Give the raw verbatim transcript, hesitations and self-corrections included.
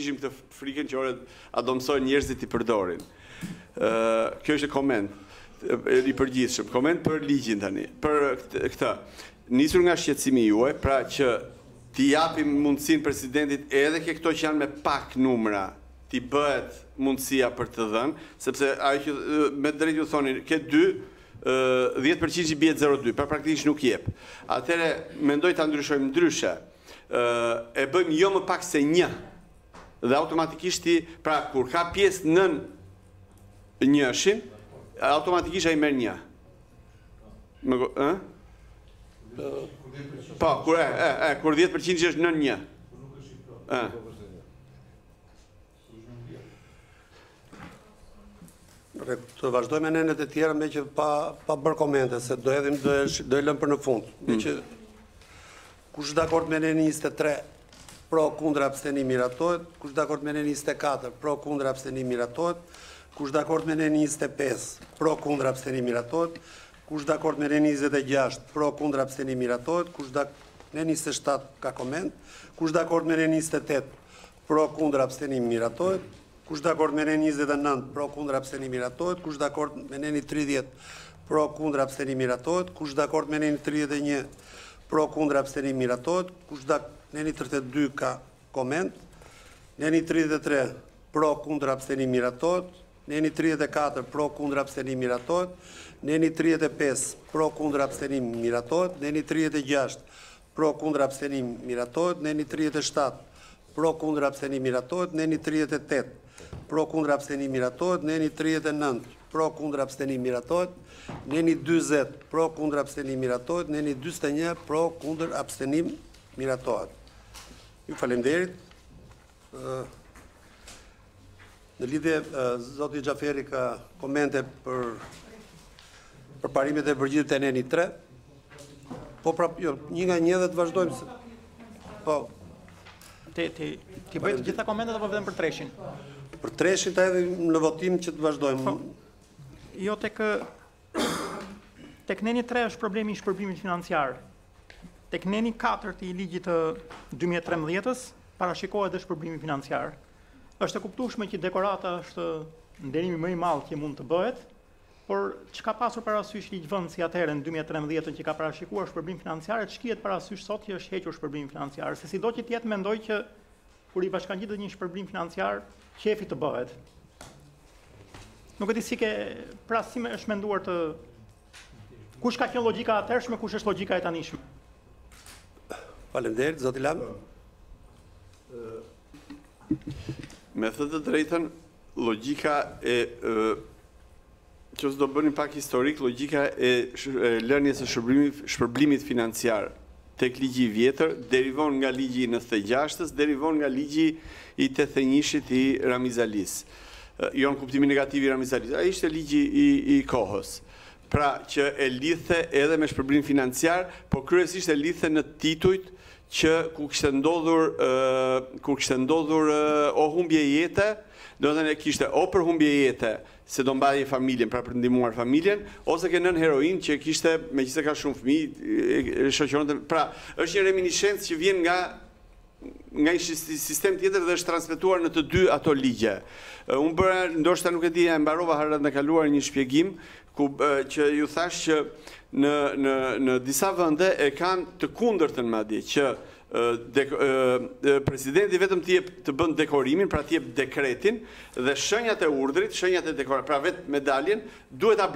kishim këtë frikën që orë a do mësojnë njerëzit i përdorin. Kjo është koment i përgjithshëm. Koment për ligjin tani. Për këtë, nisur nga shqetësimi juaj, pra që t'i japim mundësinë presidentit edhe ke këto që janë me pak numra, t'i bëhet mundësia për të dhënë, sepse ajo që me drejt ju thoni, ke dy, dhjetë përqind që bie zero dy, pra praktikisht nuk jep. Atëre, mendoj ta ndryshojmë ndryshe. E bëjmë jo më pak se një. Dhe automatikisht ti, pra kur ka pjesë nën njëshin, automatikisht ai merr një. Më ë? Po, kur e, e, kur dhjetë përqind që është nën një. Ë. Të vazhdojmë me nenet e tjera me që pa, pa bërë komente, se do edhim do e lëm për në fund. Me që kush dakord me nenin njëzet e tre, pro kundër abstenim miratohet, kush dakord me nenin njëzet e katër, pro kundër abstenim miratohet, kush dakord me nenin njëzet e pesë, pro kundër abstenim miratohet, kush dakord me nenin njëzet e gjashtë, pro kundër abstenim miratohet, kush dakord me njëzet e shtatë ka koment, kush dakord me nenin njëzet e tetë, pro kundër abstenim miratohet, kush dakord me nenin njëzet e nëntë, pro kundër abstenim miratohet, kush dakord me nenin tridhjetë, pro kundër abstenim miratohet, kush dakord me nenin tridhjetë e një, pro kundër abstenim miratohet, kush dakord nenin tridhjetë e dy ka koment, nenin tridhjetë e tre, pro kundër abstenim miratohet, nenin tridhjetë e katër, pro kundër abstenim miratohet, nenin tridhjetë e pesë, pro kundër abstenim miratohet, nenin tridhjetë e gjashtë, pro kundër abstenim miratohet, nenin tridhjetë e shtatë, pro kundër abstenim miratohet, nenin tridhjetë e tetë, pro kundër abstenim miratohet, neni tridhjetë e nëntë, pro kundër abstenim miratohet, neni dyzet, pro kundër abstenim miratohet, neni dyzet e një, pro kundër abstenim miratohet. Ju faleminderit. Në lidhje, zoti Xhaferi ka komente për për parimet e përgjithshme të neni tre. Po prap, jo, një nga një dhe të vazhdojmë se po Ti ti bëj të gjitha komentet apo vetëm për treshin? Për treshin ta edhe në votim që të vazhdojmë. Jo, tek tek neni tre është problemi i shpërblimit financiar. Tek neni katër të i ligjit të dy mijë e trembëdhjetës parashikohet dhe shpërblimi financiar. Është e kuptueshme që dekorata është nderimi më i madh që mund të bëhet, por çka pasur parasysh ligjvëndësi atëherë në dy mijë e trembëdhjetë që ka parashikuar shpërblim financiar, ç'kihet parasysh sot që është hequr shpërblim financiar, se sido që tjetë mendoj që kur i bashkangjitet një shpërblim financiar, qefi të bëhet. Nuk e di si ke, pra si me është menduar të kush ka qenë logjika atëhershme, kush është logjika e tanishme. Faleminderit, zoti Lam. Me thënë të drejtën, logjika e që do bënim pak historik, logjika e lënies së shpërblimit financiar tek ligji i vjetër derivon nga ligji i nëntëdhjetë e gjashtës, derivon nga ligji i tetëdhjetë e njëit i Ramizalis. Jo në kuptimin negativ i Ramizalis, ai ishte ligji i, i kohës. Pra që e lidhte edhe me shpërblim financiar, por kryesisht e lidhte në titujt që ku kishte ndodhur uh, ku kishte ndodhur uh, o humbje jete, do të thënë kishte o për humbje jete se do mbajë familjen, pra për ndihmuar familjen, ose ke nën heroin që kishte, megjithëse ka shumë fëmijë, shoqëronte. Pra, është një reminiscencë që vjen nga nga një sistem tjetër dhe është transmetuar në të dy ato ligje. Unë bëra, ndoshta nuk e di, e mbarova harrat në kaluar një shpjegim ku që ju thash që në në në disa vende e kanë të kundërtën madje që De, uh, presidenti vetëm të jep të bën dekorimin, pra të jep dekretin dhe shenjat e urdhrit, shenjat e dekorat, pra vetë medaljen duhet ta